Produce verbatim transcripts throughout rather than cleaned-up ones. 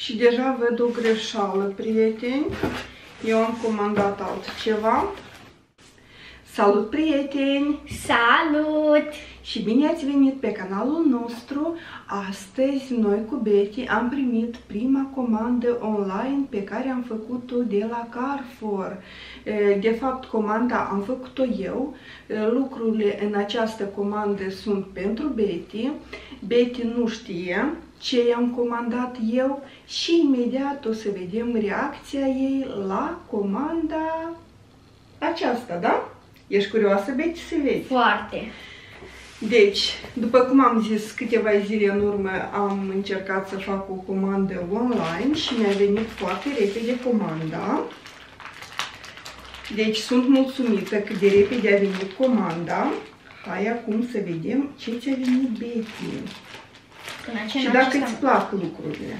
Și deja văd o greșeală, prieteni. Eu am comandat altceva. Salut, prieteni! Salut! Și bine ați venit pe canalul nostru. Astăzi noi cu Betty am primit prima comandă online pe care am făcut-o de la Carrefour. De fapt, comanda am făcut-o eu. Lucrurile în această comandă sunt pentru Betty. Betty nu știe ce i-am comandat eu și imediat o să vedem reacția ei la comanda aceasta, da? Ești curioasă, Betty, să vezi? Foarte. Deci, după cum am zis, câteva zile în urmă am încercat să fac o comandă online și mi-a venit foarte repede comanda. Deci sunt mulțumită cât de repede a venit comanda. Hai acum să vedem ce ți-a venit, Betty. Și dacă îți plac lucrurile.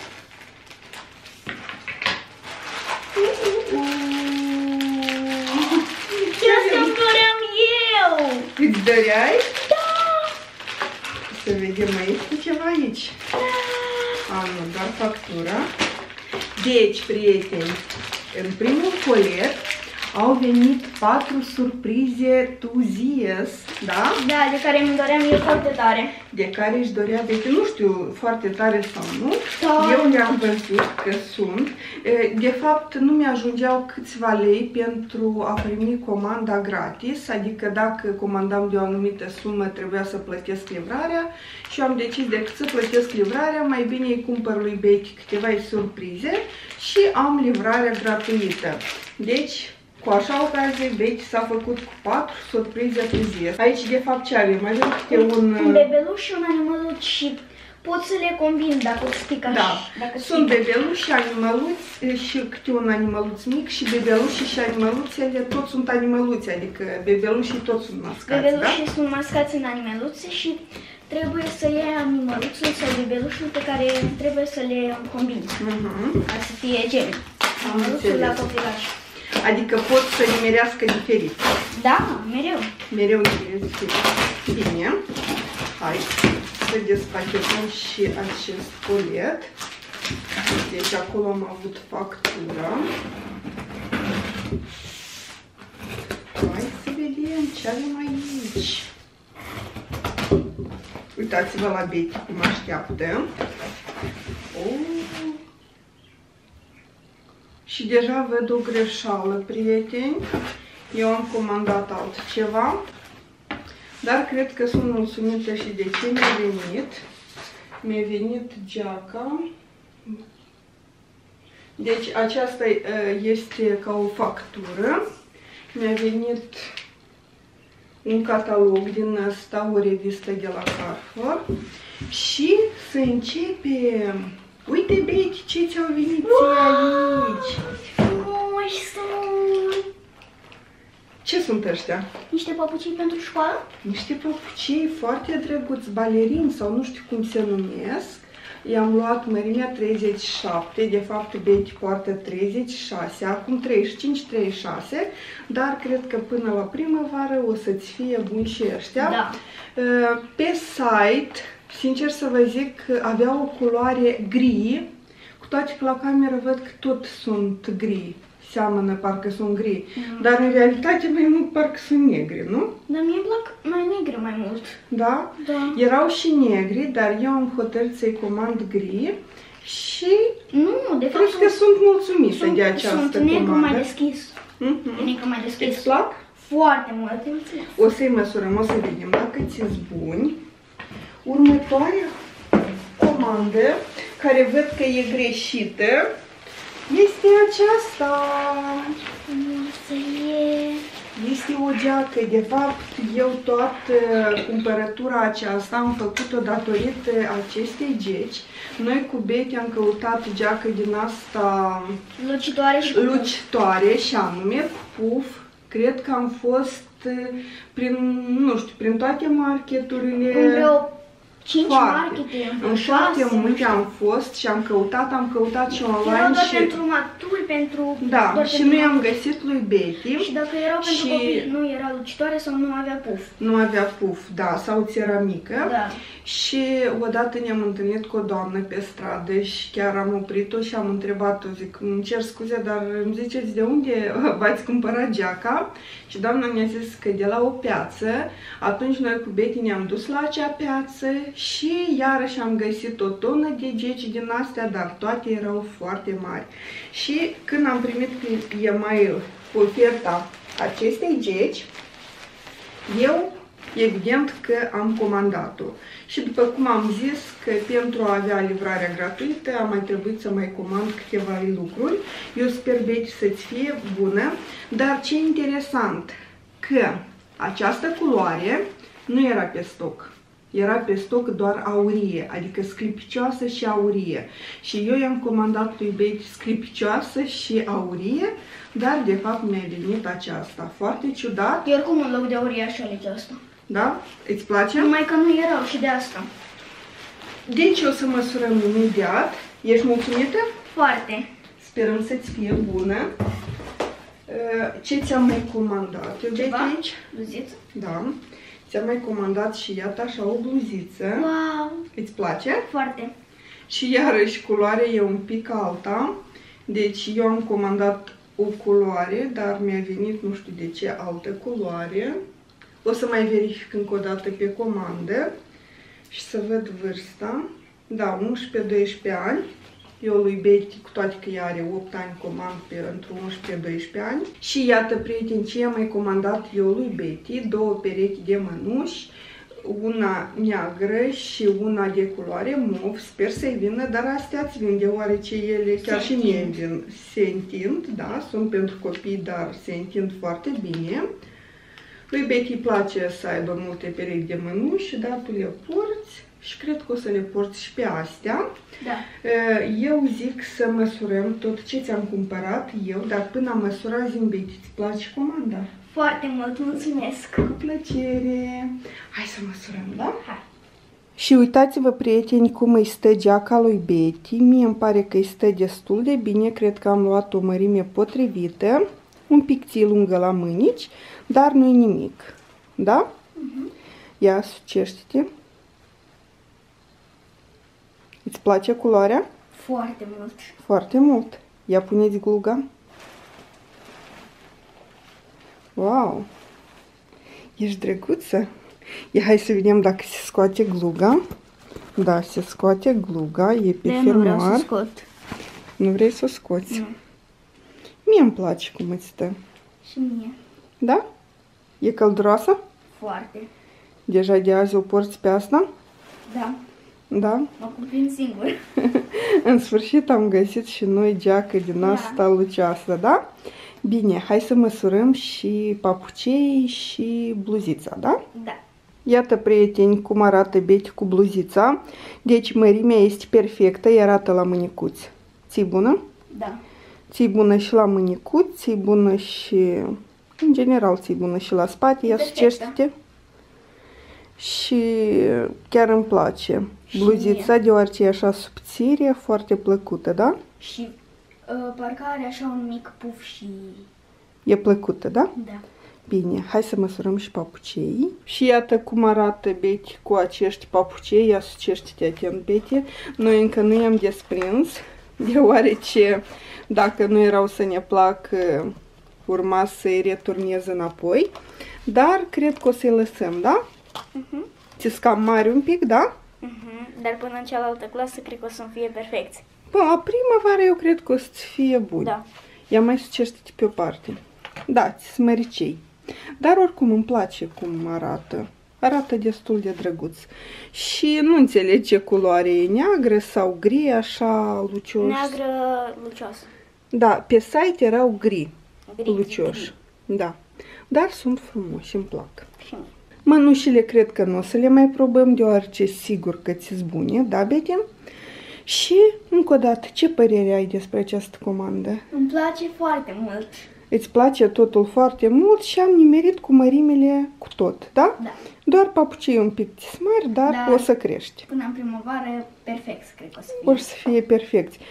Ce asta-mi doream eu! Îți doreai? Da! Să vedem aici cu ceva aici. Da! A, nu, doar factura. Deci, prieteni, în primul colet au venit patru surprize to Zies, da? Da, de care îmi doream eu foarte tare. De care își dorea Betty, nu știu foarte tare sau nu, da. Eu le-am văzut că sunt. De fapt, nu mi-ajungeau câțiva lei pentru a primi comanda gratis, adică dacă comandam de o anumită sumă, trebuia să plătesc livrarea și eu am decis decât să plătesc livrarea, mai bine îi cumpăr lui Betty câteva surprize și am livrarea gratuită. Deci, cu așa ocazie, Betty s-a făcut cu patru surprize pe zi. Aici, de fapt, ce avem? Avem câte un... Un bebeluș și un animăluț și pot să le combin dacă stic așa. Da, dacă sunt bebeluși și animăluți și câte un animăluț mic și bebelușii și animăluțele toți sunt animăluți, adică bebelușii toți sunt mascați, bebelușii da? sunt mascați în animăluțe și trebuie să iei animăluțul sau bebelușul pe care trebuie să le combini. Uh-huh. Ca să fie geni. Animăluțul la copilaj. Adică pot să nimerească diferit. Da, mereu. Mereu nimeresc diferit. Bine. Hai să despachetăm și acest colet. Deci acolo am avut factura. Hai să vedem ce avem aici. Uitați-vă la Betty cum așteaptă. Oh. Și deja văd o greșeală, prieteni. Eu am comandat altceva, dar cred că sunt mulțumită și de ce mi-a venit. Mi-a venit geaca. Deci aceasta este ca o factură. Mi-a venit un catalog din ăsta, o revistă de la Carrefour. Și să începem. Uite, Betty, ce ți-au venit aici? Frumoși sunt! Ce sunt ăștia? Niște papucii pentru școală? Niște papucii foarte drăguți, balerini sau nu știu cum se numesc. I-am luat mărimea treizeci și șapte, de fapt Betty poartă treizeci și șase, acum treizeci și cinci treizeci și șase, dar cred că până la primăvară o să-ți fie buni și ăștia. Da. Pe site, sincer să vă zic, avea o culoare gri, cu toate că la cameră văd că tot sunt gri, seamănă parcă sunt gri, mm. dar în realitate mai mult parcă sunt negri, nu? Dar mie îmi plac mai negri mai mult. Da? Da. Erau și negri, dar eu am hotărât să-i comand gri și nu, de fapt cred că sunt mulțumită sunt, de această sunt comandă. negru mai deschis. Mm-hmm. Negru mai deschis. Îți plac? Foarte mult, mulțumesc. O să-i măsurăm, o să vedem dacă ți-s buni. Următoarea comandă, care văd că e greșită, este aceasta. Este o geacă. De fapt, eu toată cumpărătura aceasta am făcut-o datorită acestei geci. Noi cu Betty am căutat geacă din asta lucitoare și, lucitoare și anume cu puf. Cred că am fost prin, nu știu, prin toate marketurile. În vreo cinci foarte. markete, În foarte multe am fost și am căutat, am căutat și online. Erau doar și... pentru maturi, pentru... Da, și nu i-am găsit lui Betty. Și dacă erau și... pentru copii, nu era lucitoare sau nu avea puf. Nu avea puf, da, sau ți era mică. Da. Și odată ne-am întâlnit cu o doamnă pe stradă și chiar am oprit-o și am întrebat-o, zic, îmi cer scuze, dar îmi ziceți de unde v-ați cumpărat geaca? Și doamna mi-a zis că de la o piață. Atunci noi cu Betty ne-am dus la acea piață și iarăși am găsit o tonă de geci din astea, dar toate erau foarte mari. Și când am primit pe e-mail oferta acestei geci, eu evident că am comandat-o. Și după cum am zis că pentru a avea livrarea gratuită am mai trebuit să mai comand câteva lucruri. Eu sper, Betty, să-ți fie bună, dar ce interesant că această culoare nu era pe stoc. Era pe stoc doar aurie, adică sclipicioasă și aurie. Și eu i-am comandat lui Betty sclipicioasă și aurie, dar de fapt mi-a venit aceasta. Foarte ciudat. Eu oricum în loc de aurie aș alege asta. Da? Îți place? Numai că nu erau și de asta. Deci o să măsurăm imediat. Ești mulțumită? Foarte. Sperăm să-ți fie bună. Ce ți-am mai comandat? Eu Ceva? aici? Bluziță? Da. Ți-am mai comandat și iată așa o bluziță. Wow! Îți place? Foarte. Și iarăși culoarea e un pic alta. Deci eu am comandat o culoare, dar mi-a venit nu știu de ce altă culoare. O să mai verific încă o dată pe comandă și să văd vârsta. Da, unsprezece doisprezece ani. Eu lui Betty, cu toate că ea are opt ani, comand pentru unsprezece doisprezece ani. Și iată, prieteni, ce am mai comandat eu lui Betty, două perechi de mănuși, una neagră și una de culoare mov. Sper să-i vină, dar astea îți vin, deoarece ele chiar și mie vin. Se întind, da, sunt pentru copii, dar se întind foarte bine. Lui Betty îi place să aibă multe perechi de mănuși, dar tu le porți și cred că o să le porți și pe astea. Da. Eu zic să măsurăm tot ce ți-am cumpărat eu, dar până am măsurat, zi-mi, Betty, îți place comanda? Foarte mult, mulțumesc! Cu plăcere! Hai să măsurăm, da? Hai! Și uitați-vă, prieteni, cum îi stă geaca lui Betty. Mie îmi pare că îi stă destul de bine, cred că am luat o mărime potrivită, un pic ție lungă la mânici, dar nu-i nimic. Da? Uh-huh. Ia, sucește-te. Îți place culoarea? Foarte mult. Foarte mult. Ia, puneți gluga. Wow! Ești drăguță. Ia, hai să vedem dacă se scoate gluga. Da, se scoate gluga, e pe fermoar. Nu vreau să scot. Nu vrei să o scoți? Nu. Mie îmi place cum îți stă. Și mie. Da? E călduroasă? Foarte. Deja de azi o porți pe asta? Da. Da? Mă cuprind singur. În sfârșit am găsit și noi geacă din asta da. Lucioasă, da? Bine, hai să măsurăm și papucei și bluzița, da? Da. Iată, prieteni, cum arată Betty cu bluzița. Deci mărimea este perfectă, îi arată la mânicuți. Ți-i bună? Da. Ți-i bună și la mânicuți, ți-i bună și... În general, ți-i bună și la spate. Ia sucește-te. Și chiar îmi place bluzița, mie. Deoarece e așa subțire, foarte plăcută, da? Și uh, parcă are așa un mic puf și... E plăcută, da? Da. Bine, hai să măsurăm și papucei. Și iată cum arată Betty cu acești papucei. Ia sucește-te atent, Betty. Noi încă nu i-am desprins, deoarece dacă nu erau să ne placă, urma să-i returnez înapoi. Dar cred că o să-i lăsăm, da? Uh-huh. Ți-s cam mari un pic, da? Uh-huh. Dar până în cealaltă clasă cred că o să-mi fie perfecți. Bă, la primăvară eu cred că o să-ți fie buni. Da. Ia mai sucește-te pe o parte. Da, ți-s măricei. Dar oricum îmi place cum arată. Arată destul de drăguț. Și nu înțeleg ce culoare e, neagră sau gri, așa lucioși. Neagră lucioasă. Da, pe site erau gri, gri lucioși. Gri. Da. Dar sunt frumoși, îmi plac. Și mănușile cred că nu o să le mai probăm, deoarece sigur că ți-s bune, da, Betty? Și, încă o dată, ce părere ai despre această comandă? Îmi place foarte mult. Îți place totul foarte mult și am nimerit cu mărimile cu tot, da? Da. Doar papucii un pic mari, dar da, o să crești. Până în primăvară, perfect, cred că o să fie. O să fie perfect.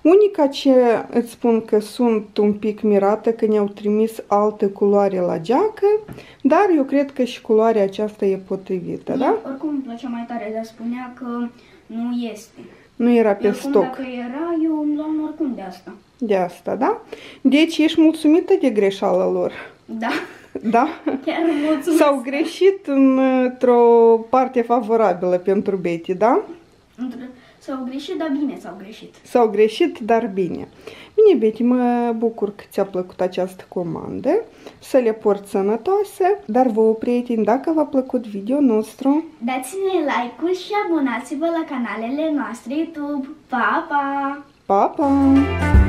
Unica ce îți spun că sunt un pic mirată că ne-au trimis altă culoare la geacă, dar eu cred că și culoarea aceasta e potrivită, Mie, da? oricum îmi plăcea mai tare, dar spunea că nu este. Nu era pe Oricum, stoc. dacă era, eu îmi luam oricum de asta. De asta, da? Deci ești mulțumită de greșeala lor. Da. Da? Chiar mulțumesc. S-au greșit într-o parte favorabilă pentru Betty, da? S-au greșit, dar bine s-au greșit. S-au greșit, dar bine. Bine, Betty, mă bucur că ți-a plăcut această comandă. Să le porți sănătoase. Dar vouă, prieteni, dacă v-a plăcut video nostru, dați-ne like-ul și abonați-vă la canalele noastre YouTube. Pa, pa! pa, pa!